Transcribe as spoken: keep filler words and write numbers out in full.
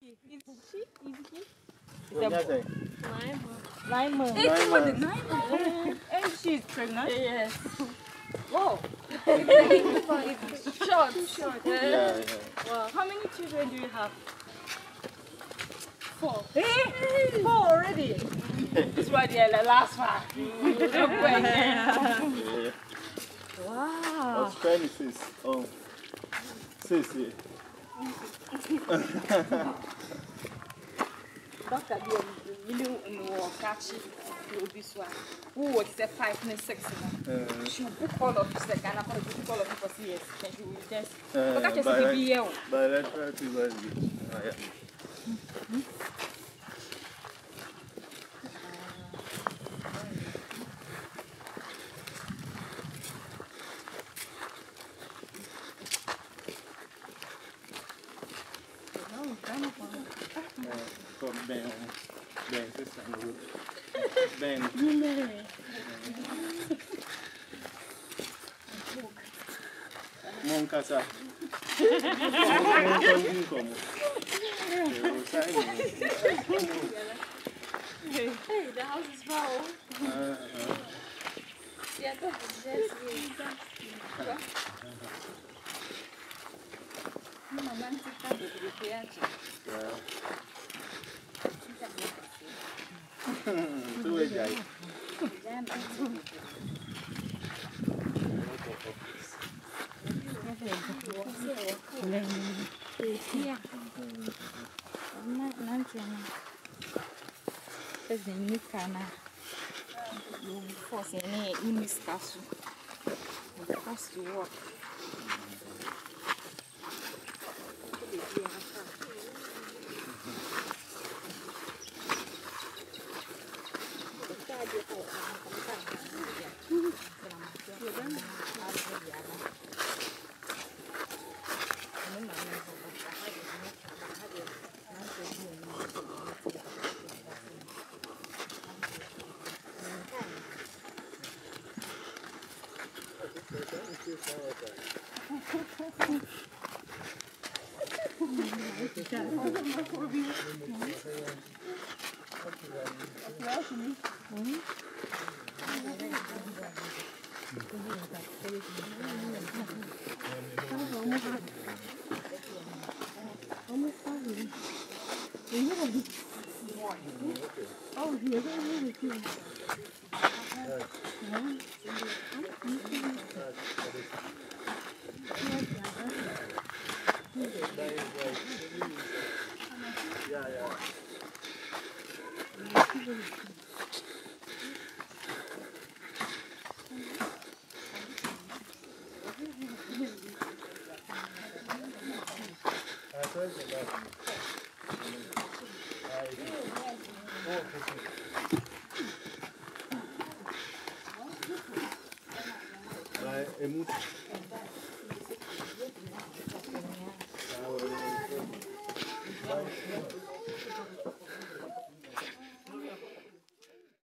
Nine months. Nine months. And she's pregnant. Yes. Whoa. Short, short. Yeah, yeah. Wow. How many children do you have? Four. Hey, four already. This one, yeah, the last one. Yeah. Wow. What's twenty-six? Oh, six. Yeah. Doctor, you know, catch it. This one. Who was the five and six? She book all of this, like, and I'm going to book all of it for years. Thank you. Just look at your B B L. Bilateral fever. Oh, yeah. Ben, Ben, c'est ça. Ben. Mon casa. Mon como. Hey, the house is foul. Yeah, that's just me. Mamãe se está de criança. Tu é jai. É muito